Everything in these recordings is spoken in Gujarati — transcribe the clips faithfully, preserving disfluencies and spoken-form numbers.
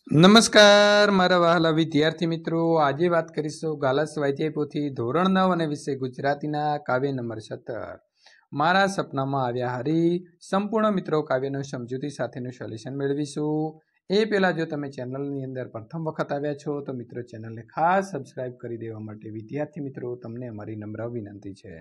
નમસ્કાર મારા વહાલા વિદ્યાર્થી મિત્રો, આજે વાત કરીશું ગાલા સ્વાધ્યાય પોથી ધોરણ નવ અને વિષય ગુજરાતીના કાવ્ય નંબર સત્તર મારા સપનામાં આવ્યા હરી. સંપૂર્ણ મિત્રો કાવ્યનું સમજૂતી સાથેનું સોલ્યુશન મેળવીશું. એ પહેલા જો તમે ચેનલની અંદર પ્રથમ વખત આવ્યા છો તો મિત્રો ચેનલને ખાસ સબસ્ક્રાઇબ કરી દેવા માટે વિદ્યાર્થી મિત્રો તમને અમારી નમ્ર વિનંતી છે.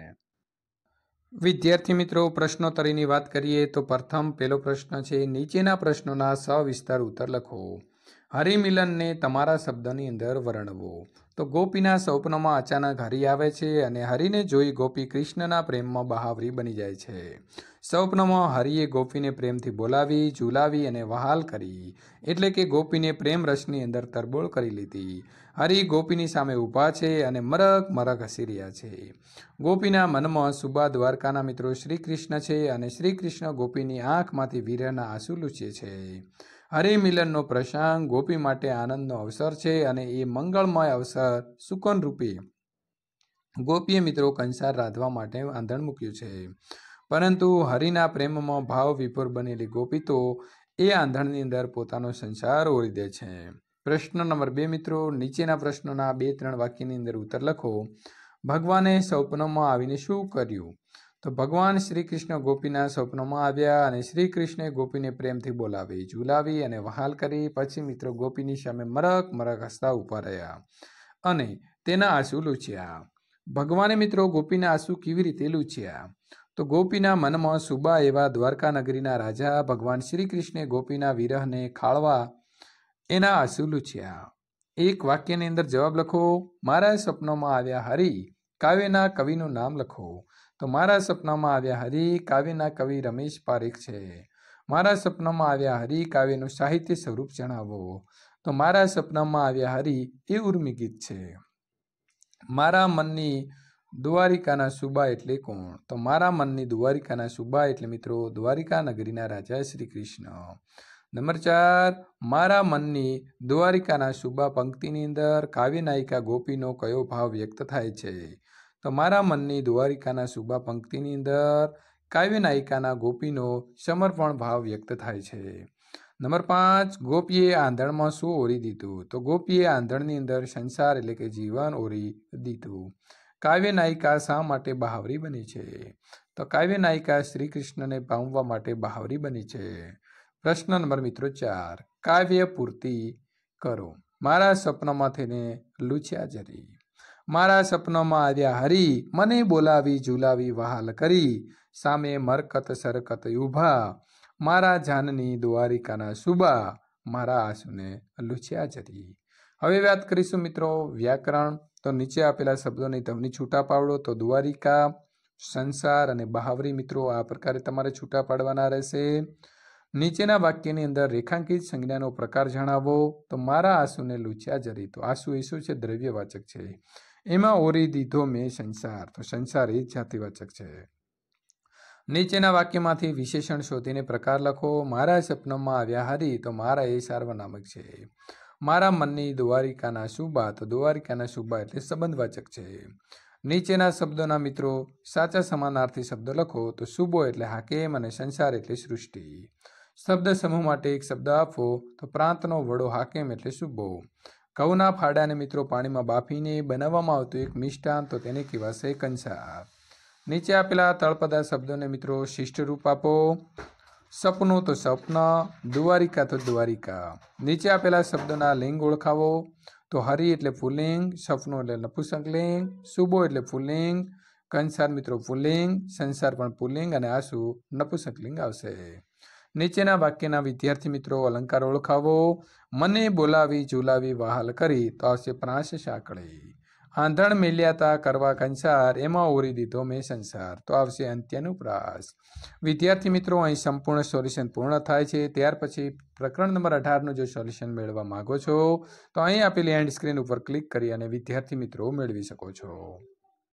વિદ્યાર્થી મિત્રો, પ્રશ્નોત્તરીની વાત કરીએ તો પ્રથમ પહેલો પ્રશ્ન છે, નીચેના પ્રશ્નોના સવિસ્તાર ઉત્તર લખો. હરિમિલનને તમારા શબ્દોની અંદર વર્ણવો. તો ગોપીના સ્વપ્નમાં અચાનક હરિ આવે છે અને હરિને જોઈ ગોપી કૃષ્ણના પ્રેમમાં બહાવરી બની જાય છે. સ્વપ્નમાં હરિએ ગોપીને પ્રેમથી બોલાવી, ઝુલાવી અને વહાલ કરી, એટલે કે ગોપીને પ્રેમ રસની અંદર તરબોળ કરી લીધી. હરિ ગોપીની સામે ઊભા છે અને મરક મરક હસી રહ્યા છે. ગોપીના મનમાં સુબા દ્વારકાના મિત્રો શ્રી કૃષ્ણ છે અને શ્રી કૃષ્ણ ગોપીની આંખમાંથી વીરના આંસુ લૂછે છે. હરિમિલનનો પ્રસંગ ગોપી માટે આનંદનો અવસર છે અને એ મંગળમય અવસર સુકન રૂપે ગોપીએ મિત્રો કંસાર રાંધવા માટે આંધણ મૂક્યું છે. પરંતુ હરિના પ્રેમમાં ભાવ વિભોર બનેલી ગોપી તો એ આંધણની અંદર પોતાનો સંસાર ઓરી દે છે. પ્રશ્ન નંબર બે મિત્રો, નીચેના પ્રશ્નોના બે ત્રણ વાક્યની અંદર ઉત્તર લખો. ભગવાને સ્વપ્નમાં આવીને શું કર્યું? તો ભગવાન શ્રી કૃષ્ણ ગોપીના સ્વપ્નમાં આવ્યા અને શ્રી કૃષ્ણે ગોપીને પ્રેમથી બોલાવી, ઝુલાવી અને વહાલ કરી. પછી મિત્રો ગોપીની સામે મરક મરક હસતા ઊભા રહ્યા અને તેના આંસુ લૂછ્યા. ભગવાને મિત્રો ગોપીના આંસુ કેવી રીતે લૂછ્યા? તો ગોપીના મનમાં સુબા એવા દ્વારકા નગરીના રાજા ભગવાન શ્રી કૃષ્ણે ગોપીના વિરહને ખાળવા એના આંસુ લૂછ્યા. એક વાક્યની અંદર જવાબ લખો. મારા સપનામાં આવ્યા હરિ કાવ્યના કવિનું નામ લખો. તો મારા સપનામાં આવ્યા હરિ કાવ્યના કવિ રમેશ પારેખ છે. મારા સપનામાં આવ્યા હરિ કાવ્યનું સાહિત્ય સ્વરૂપ જણાવો. તો મારા સપનામાં આવ્યા હરિ એ ઉર્મી ગીત છે. મારા મનની દ્વારિકાના સુબા એટલે કોણ? તો મારા મનની દ્વારિકાના સુબા એટલે મિત્રો દ્વારિકા નગરીના રાજા શ્રી કૃષ્ણ. નંબર ચાર, મારા મનની દ્વારિકાના સુબા પંક્તિની અંદર કાવ્ય નાયિકા ગોપીનો કયો ભાવ વ્યક્ત થાય છે? તો મારા મનની દ્વારિકાના સુબા પંક્તિની અંદર કાવ્ય નાયિકાના ગોપીનો સમર્પણ ભાવ વ્યક્ત થાય છે. નંબર પાંચ, ગોપીએ આંધણમાં શું ઓરી દીધું? તો ગોપીએ આંધણની અંદર સંસાર એટલે કે જીવન ઓરી દીધું. કાવ્ય નાયિકા શા માટે બહાવરી બની છે? તો કાવ્ય નાયિકા શ્રી કૃષ્ણને પામવા માટે બહાવરી બની છે. પ્રશ્ન નંબર મિત્રો ચાર, કાવ્ય પૂર્તિ કરો. મારા સપનામાં થઈને લૂછ્યા જરી. મારા સપનામાં આવ્યા હરિ મને બોલાવી, ઝુલાવી, વહાલ કરી, સામે મરકત સરકત ઊભા, મારા જાનની દ્વારિકાના સુબા, મારા આંસુને લૂછ્યા જરી. હવે વાત કરીશું મિત્રો વ્યાકરણ. તો નીચે આપેલા શબ્દોની ધ્વનિ છૂટા પાડો. તો દ્વારિકા, સંસાર અને બહાવરી મિત્રો આ પ્રકારે તમારે છૂટા પાડવાના રહેશે. નીચેના વાક્યની અંદર રેખાંકિત સંજ્ઞાનો પ્રકાર જણાવો. તો મારા આંસુને લૂછ્યા જરી. તો આંસુ એ શું છે? દ્રવ્યવાચક છે. એમાં ઓરી દીધો મેં સંસાર. તો સંસાર એ જાતિવાચક છે. નીચેના વાક્યમાંથી વિશેષણ શોધીને પ્રકાર લખો. મારા સપનામાં આવ્યા હરિ. તો મારા એ સાર્વનામક છે. મારા મનની દ્વારિકાના સુબા. તો દ્વારિકાના સુબા એટલે સંબંધવાચક છે. નીચેના શબ્દોના મિત્રો સાચા સમાનાર્થી શબ્દ લખો. તો સુબો એટલે હાકેમ અને સંસાર એટલે સૃષ્ટિ. શબ્દ સમૂહ માટે એક શબ્દ આપો. તો પ્રાંતનો વડો હાકેમ એટલે સુબો. ઘઉંના ફાડાને મિત્રો પાણીમાં બાફીને બનાવવામાં આવતું એક મિષ્ટાન, તો તેને કહેવાશે કંસાર. નીચે આપેલા તળપદા શબ્દોને મિત્રો શિષ્ટ રૂપ આપો. સપનું તો સ્વપ્ન, દ્વારિકા તો દ્વારિકા. નીચે આપેલા શબ્દોના લિંગ ઓળખાવો. તો હરિ એટલે પુલ્લિંગ, સપનું એટલે નપુંસકલિંગ, સુબો એટલે પુલ્લિંગ, કંસાર મિત્રો પુલ્લિંગ, સંસાર પણ પુલ્લિંગ અને આંસુ નપુંસકલિંગ આવશે. નીચેના વાક્યના વિદ્યાર્થી મિત્રો અલંકાર ઓળખાવો. મને બોલાવી, ઝુલાવી, વહાલ કરી, તો આવશે પ્રાંસ સાંકળી. આંધણ મેલ્યાતા કરવા કંસાર, એમાં ઓરી દીધો મેં સંસાર, તો આવશે અંત્યાનુપ્રાસ. વિદ્યાર્થી મિત્રો અહીં સંપૂર્ણ સોલ્યુશન પૂર્ણ થાય છે. ત્યાર પછી પ્રકરણ નંબર અઢારનું જો સોલ્યુશન મેળવવા માંગો છો તો અહીં આપેલી એન્ડ સ્ક્રીન ઉપર ક્લિક કરી અને વિદ્યાર્થી મિત્રો મેળવી શકો છો.